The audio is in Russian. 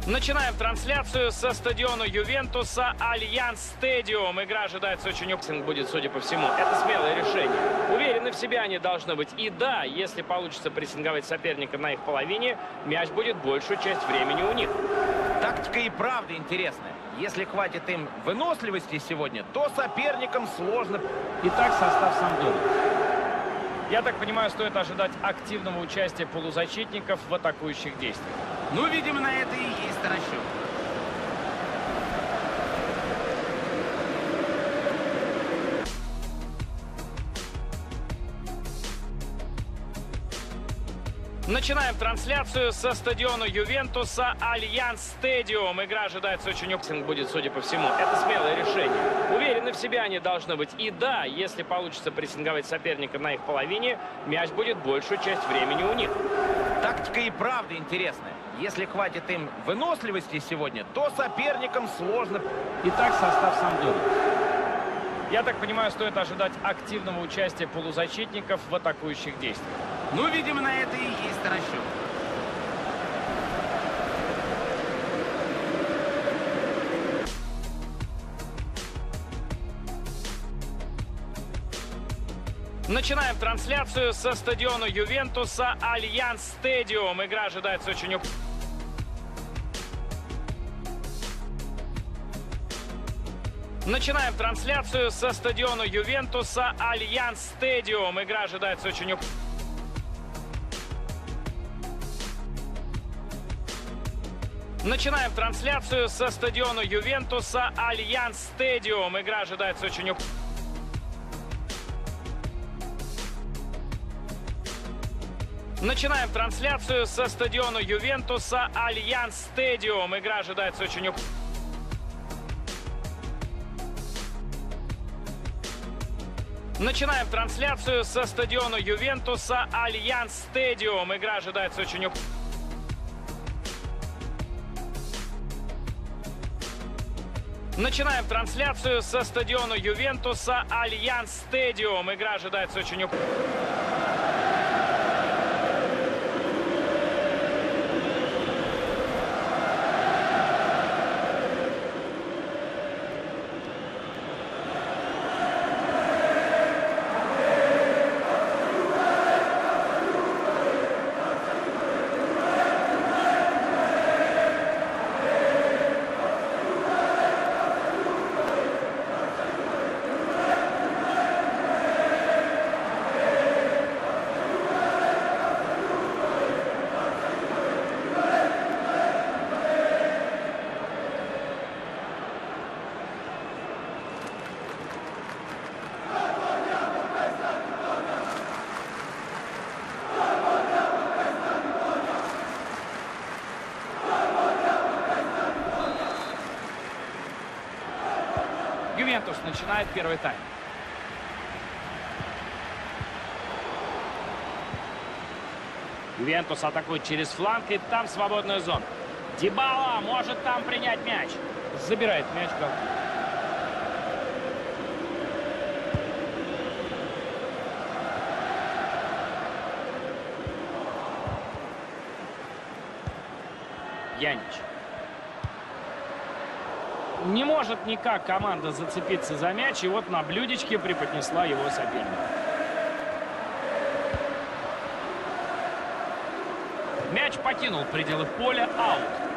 Начинаем трансляцию со стадиона Ювентуса Альянс Стадиум. Игра ожидается очень опасной, будет, судя по всему. Это смелое решение. Уверены в себе они должны быть. И да, если получится прессинговать соперника на их половине, мяч будет большую часть времени у них. Тактика и правда интересная. Если хватит им выносливости сегодня, то соперникам сложно. Итак, состав Сампдории. Я так понимаю, стоит ожидать активного участия полузащитников в атакующих действиях. Ну, видимо, на это и есть расчет. Начинаем трансляцию со стадиона Ювентуса Альянс Стадиум. Игра ожидается очень опасной, будет, судя по всему. Это смелое решение. Уверены в себе они должны быть. И да, если получится прессинговать соперника на их половине, мяч будет большую часть времени у них. Тактика и правда интересная. Если хватит им выносливости сегодня, то соперникам сложно. Итак, состав Сампдории. Я так понимаю, стоит ожидать активного участия полузащитников в атакующих действиях. Ну, видимо, на это и есть расчет. Начинаем трансляцию со стадиона Ювентуса Альянс Стадиум. Игра ожидается очень опасной. Начинаем трансляцию со стадиона Ювентуса Альянс Стадиум. Игра ожидается очень опасной. Начинаем трансляцию со стадиона Ювентуса Альянс Стадиум. Игра ожидается очень опасной. Начинаем трансляцию со стадиона Ювентуса Альянс Стадиум. Игра ожидается очень опасной. Начинаем трансляцию со стадиона Ювентуса Альянс Стадиум. Игра ожидается очень опасной. Начинаем трансляцию со стадиона Ювентуса Альянс Стадиум. Игра ожидается очень опасной. Ювентус начинает первый тайм. Ювентус атакует через фланг, и там свободная зона. Дибала может там принять мяч. Забирает мяч голкипер. Янич. Не может никак команда зацепиться за мяч, и вот на блюдечке преподнесла его соперник. Мяч покинул пределы поля, аут.